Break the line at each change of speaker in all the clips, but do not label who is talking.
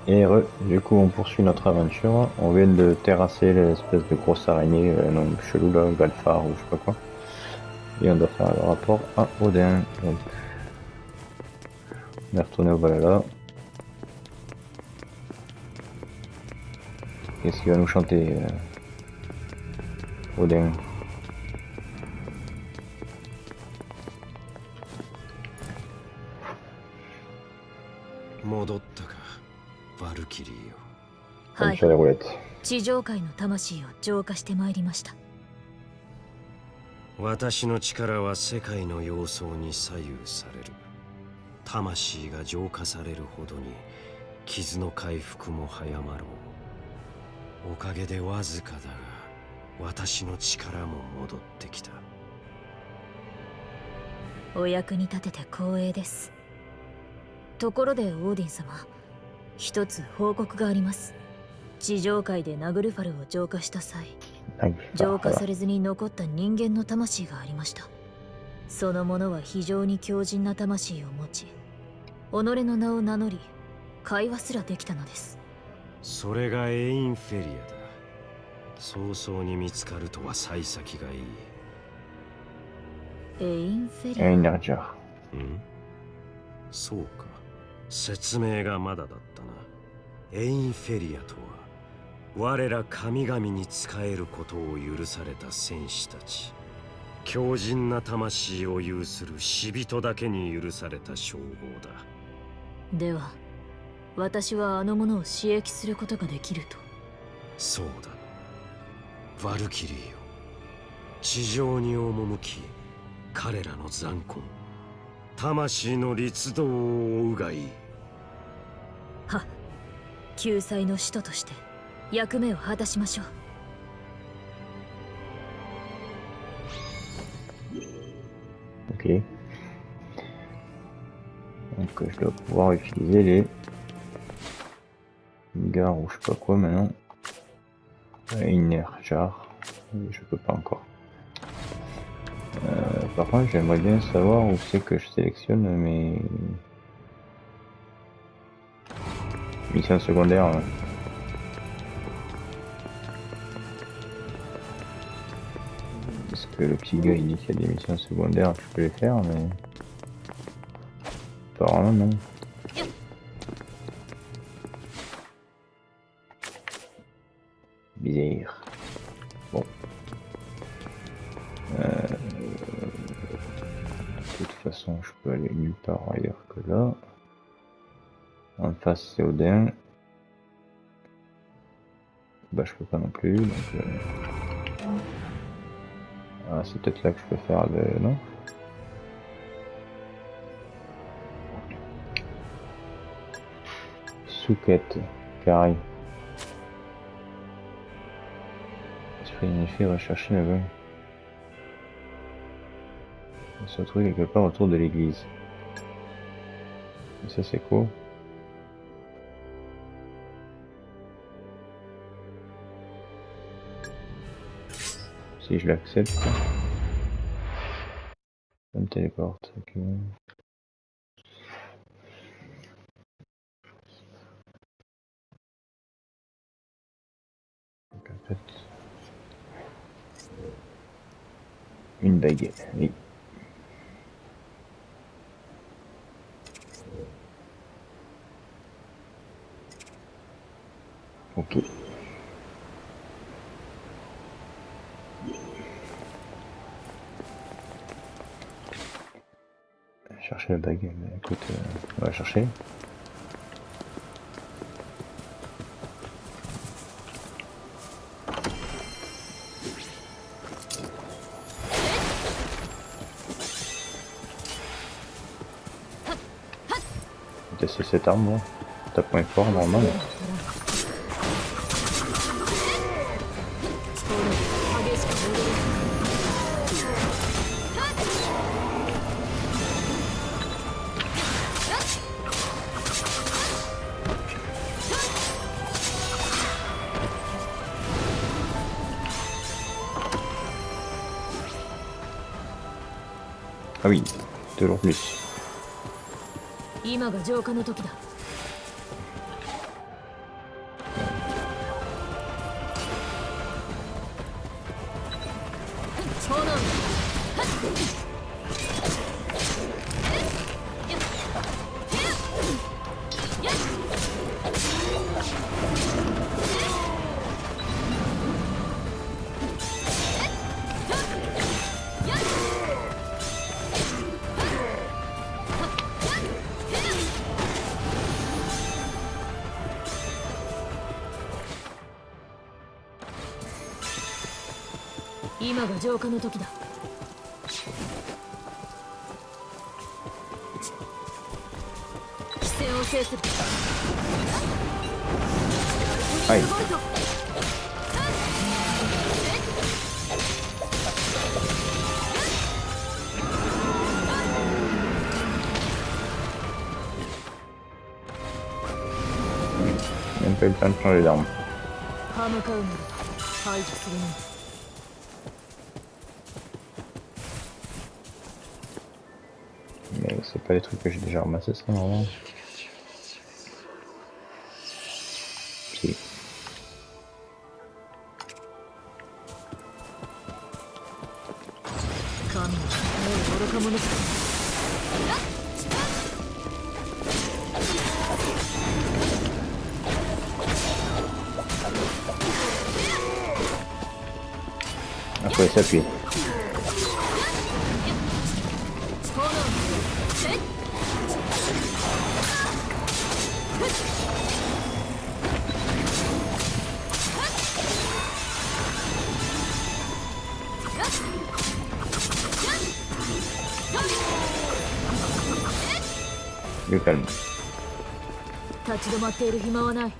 Et du coup, on poursuit notre aventure. On vient de terrasser l'espèce de grosse araignée, non, chelou là, Galfar ou je sais pas quoi. Et on doit faire le rapport à Odin. Donc, on est retourné au Valhalla. Qu'est-ce qu'il va nous chanter, Odin?
戻ったか、バルキリーよ。
Comme sur les roulettes.
地上界の魂を浄化してまいりました。
私の力は世界の様相に左右される。魂が浄化されるほどに傷の回復も早まろう。おかげでわずかだが私の力も戻ってきた。
お役に立てて光栄です。ところでオーディン様、一つ報告があります。地上界でナグルファルを浄化した際、浄化されずに残った人間の魂がありました。その者は非常に強靭な魂を持ち、己の名を名乗り、会話すらできたのです。
それがエインフェリアだ。早々に見つかるとは幸先がいい。
エインフェリア。
エインナージャー。
うん、そうか。説明がまだだったな。エインフェリアとは我ら神々に仕えることを許された戦士たち。強靭な魂を有する死人だけに許された称号だ。
では私はあの者を刺激することができると？
そうだ。ヴァルキリーよ、地上に赴き彼らの残魂、魂の律動を追うがいい。
はっ、救済の使徒として役目を果たしましょう。
Ok. Donc je dois pouvoir utiliser les gares ou je sais pas quoi maintenant. Inner jar. Je peux pas encore. Par contre j'aimerais bien savoir où c'est que je sélectionne mes missions secondaires. Hein. Parce que le petit gars il dit qu'il y a des missions secondaires, je peux les faire mais... Apparemment non. Bizarre. Bon. De toute façon je peux aller nulle part ailleurs que là. En face c'est Odin. Bah je peux pas non plus donc... Ah, c'est peut-être là que je peux faire le... Non? Souquette, carré. Esprit unifié, rechercher le vol. Il se retrouve quelque part autour de l'église. Et ça c'est quoi? Si je l'accepte, ça me téléporte. Ok. Donc en fait, une bague, oui. Ok. Chercher la bague, mais écoute, on va chercher. Tester cette arme, moi. T'as point fort, normal. Ah oui, toujours plus.
今が浄化の時だ。 今が浄化の時だ。規制を制する。
はい。Même pas eu le temps de changer d'arme.
歯向かうなら排除するね。
Mais c'est pas des trucs que j'ai déjà ramassé ça normalement. Si. Il faut s'appuyer. Du calme.
立ち止まっている暇はない。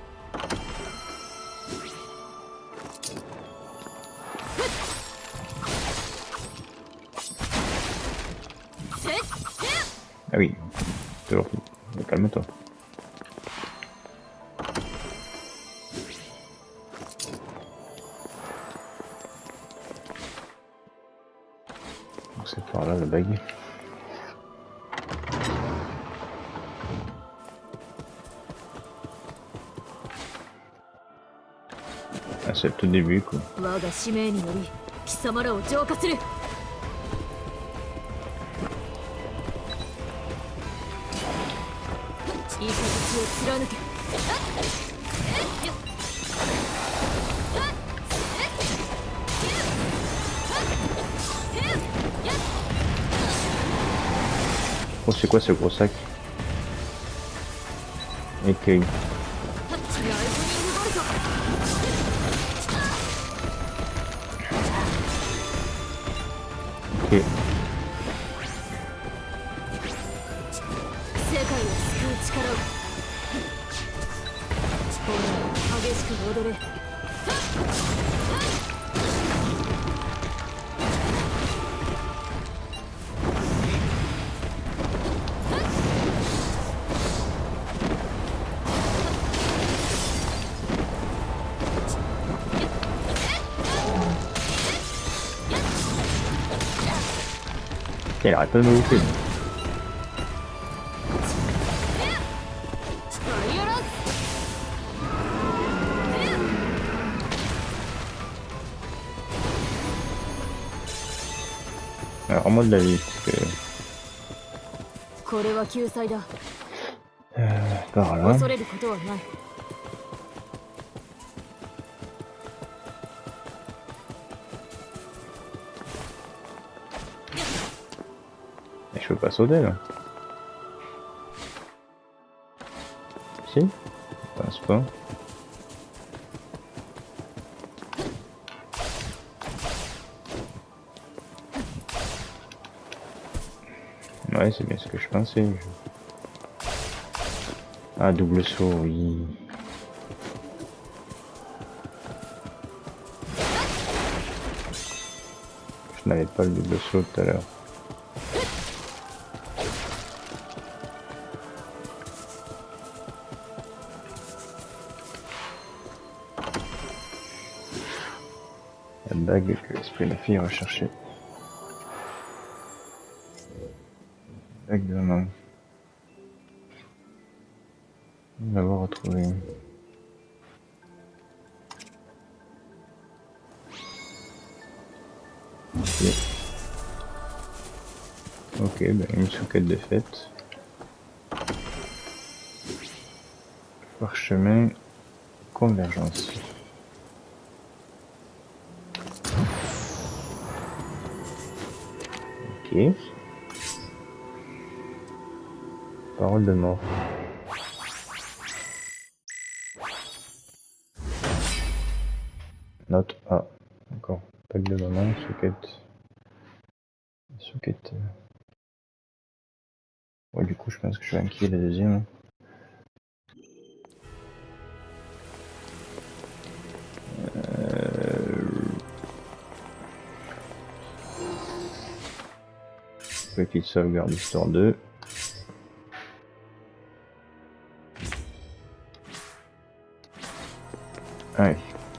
Ah oui, toujours. Calme-toi. C'est par là la bague. Ah, c'est le tout début quoi.
我が使命により貴様らを浄化する。いい形を貫け。
Oh, c'est quoi ce gros sac? Écueil. Ok.
世界を救う力を。ほら、激しく踊れ。
Il arrête pas de me bouffer. Alors, rends-moi de la vie, parce que... par là. Je peux pas sauter là. Si? Je pense pas. Ouais, c'est bien ce que je pensais. Ah, double saut, oui. Je n'avais pas le double saut tout à l'heure. La bague que l'esprit de la fille recherchait. Bague de maman. On va l'avoir retrouvé. Ok, ben une socket de fait. Parchemin, convergence. Ok. Parole de mort. Note A. Encore. Pack de maman, socket. Socket. Ouais, du coup, je pense que je vais inquiéter la deuxième. Petite sauvegarde histoire 2. Allez.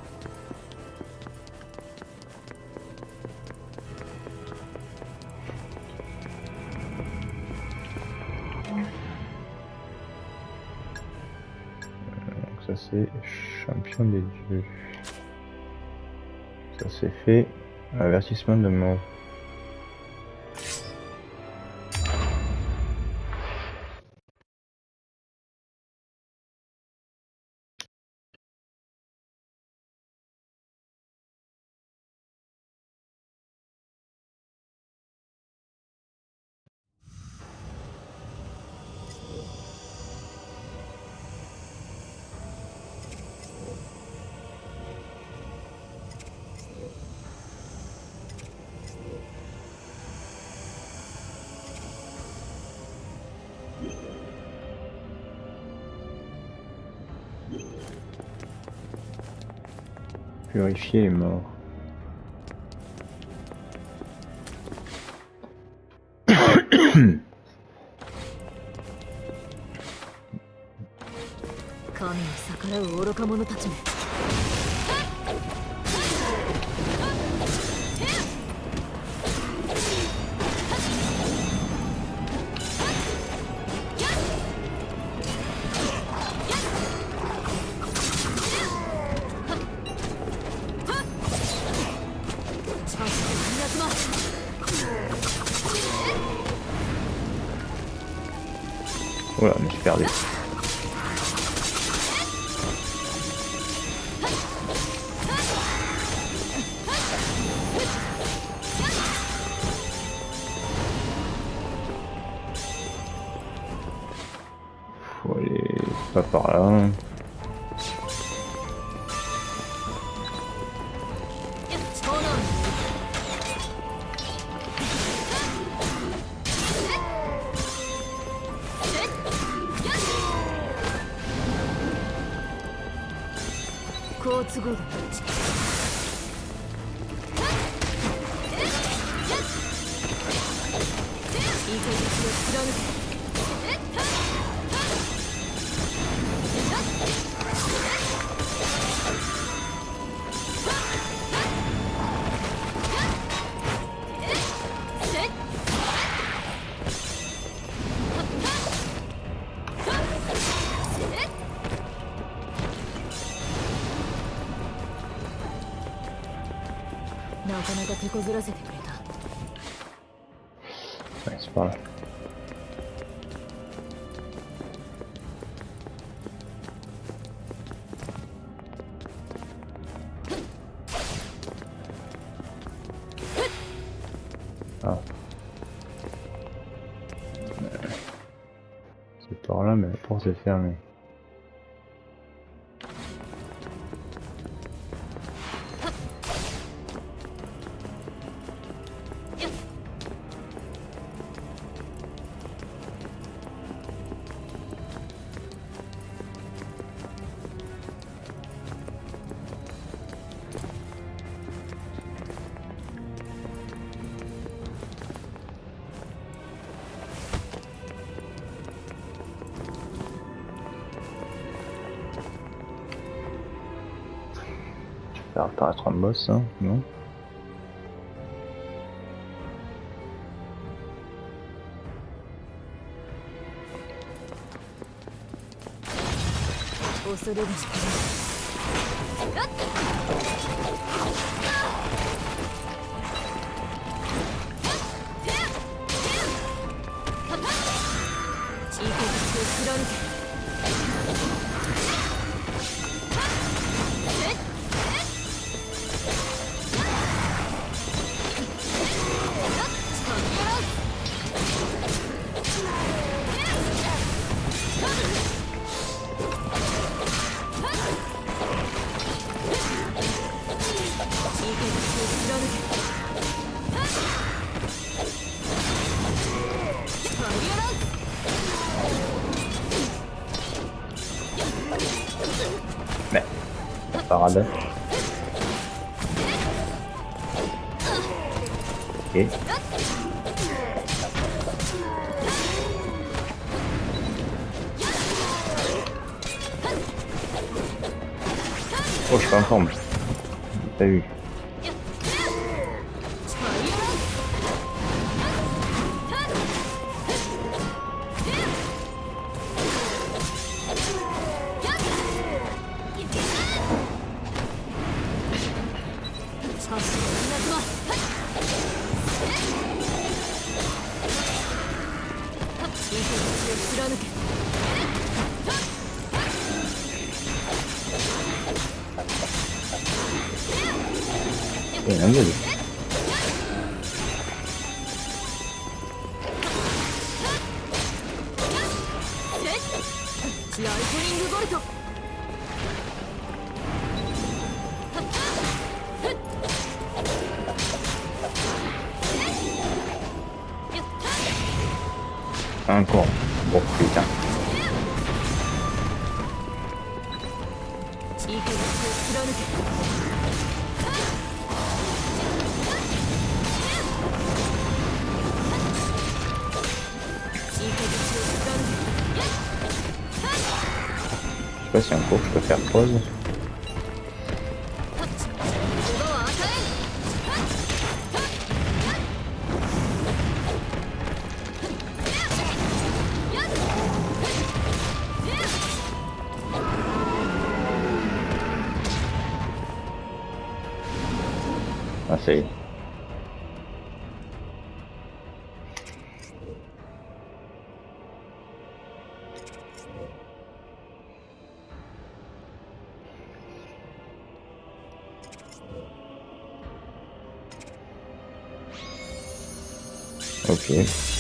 Donc ça c'est champion des dieux. Ça c'est fait. Avertissement de mort. Purifier les morts. Voilà, je me suis perdu. Faut aller pas par là. Ouais, c'est par là. Ah. C'est par là, mais la porte est fermée. Ça va apparaître un boss, hein, non? parade. Ok. Oh, je suis pas en forme. J'ai pas vu. Et un gueule. Encore. Oh putain. Je sais pas si en cours je peux faire pause. Ah, ça y est. Ok.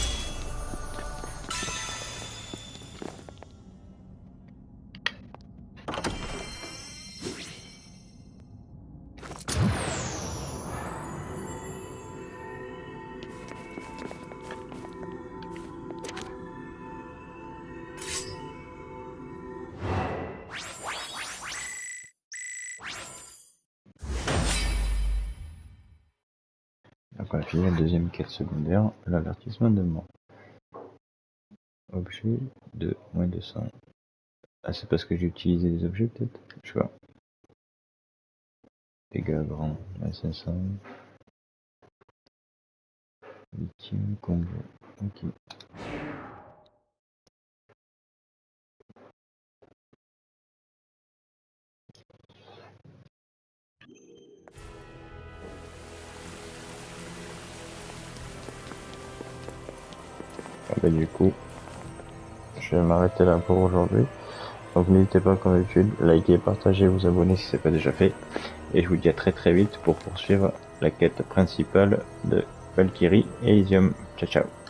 Donc on a fini la deuxième quête secondaire, l'avertissement de mort. Objet de moins de 100. Ah, c'est parce que j'ai utilisé des objets peut-être? Je sais pas. Dégâts grands, moins 500. Lithium, combo. Ok. Ah bah du coup, je vais m'arrêter là pour aujourd'hui. Donc n'hésitez pas comme d'habitude, likez, partagez, vous abonner si ce n'est pas déjà fait. Et je vous dis à très vite pour poursuivre la quête principale de Valkyrie Elysium. Ciao ciao.